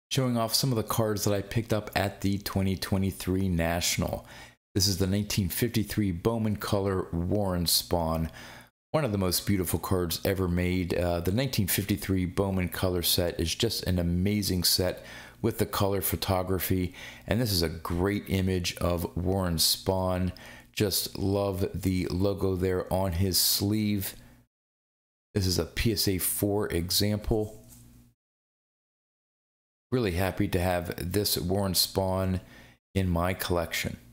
Showing off some of the cards that I picked up at the 2023 National. This is the 1953 Bowman color Warren Spahn. One of the most beautiful cards ever made. The 1953 Bowman color set is just an amazing set with the color photography, and this is a great image of Warren Spahn. Just love the logo there on his sleeve. This is a PSA 4 example. Really happy to have this Warren Spahn in my collection.